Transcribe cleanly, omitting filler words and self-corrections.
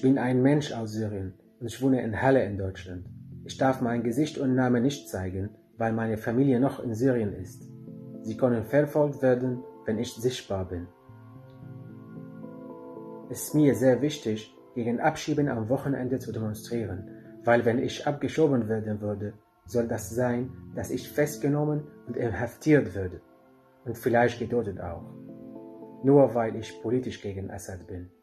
bin ein Mensch aus Syrien und ich wohne in Halle in Deutschland. Ich darf mein Gesicht und Name nicht zeigen, weil meine Familie noch in Syrien ist. Sie können verfolgt werden, wenn ich sichtbar bin. Es ist mir sehr wichtig, gegen Abschieben am Wochenende zu demonstrieren, weil wenn ich abgeschoben werden würde, soll das sein, dass ich festgenommen und inhaftiert werde und vielleicht getötet auch, nur weil ich politisch gegen Assad bin.